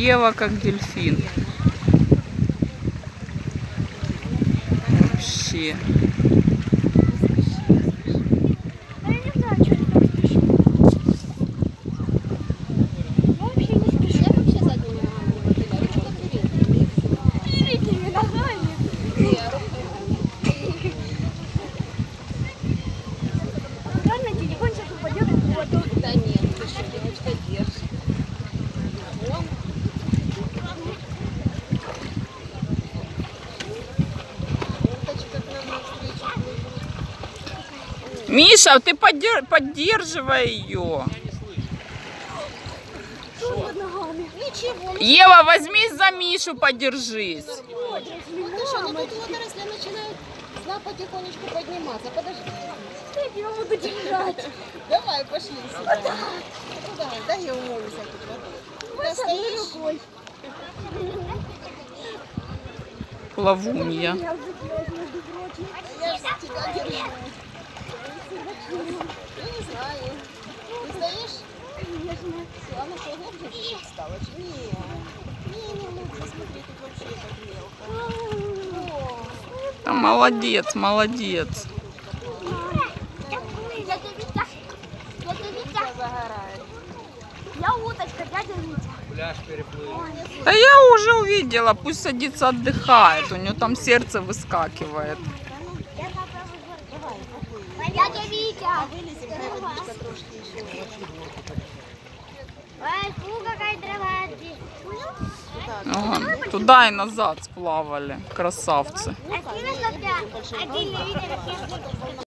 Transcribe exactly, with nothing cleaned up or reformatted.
Ева как дельфин. Вообще. Миша, ты поддерж... поддерживай ее. Ева, возьмись за Мишу, подержись. Слушай, ну тут водоросли начинают зла потихонечку подниматься. Подожди. Я его буду держать. Давай, пошли сюда. Ну давай, дай я умоюсь тут водой. Ты стоишь? Плавунья. Я же тебя держу. Я не знаю. Ты стоишь? Конечно. Все, она что, глубже стала? Нет. Не, не, ну, посмотри, тут вообще так мелко. Да, молодец, молодец. Дядя Витя, дядя Витя, я уточка, дядя Витя. Пляж переплыл. Да я уже увидела, пусть садится, отдыхает, у нее там сердце выскакивает. Дядя Витя. Ой, фу, какая трава. Ага, туда и назад сплавали, красавцы. А ты на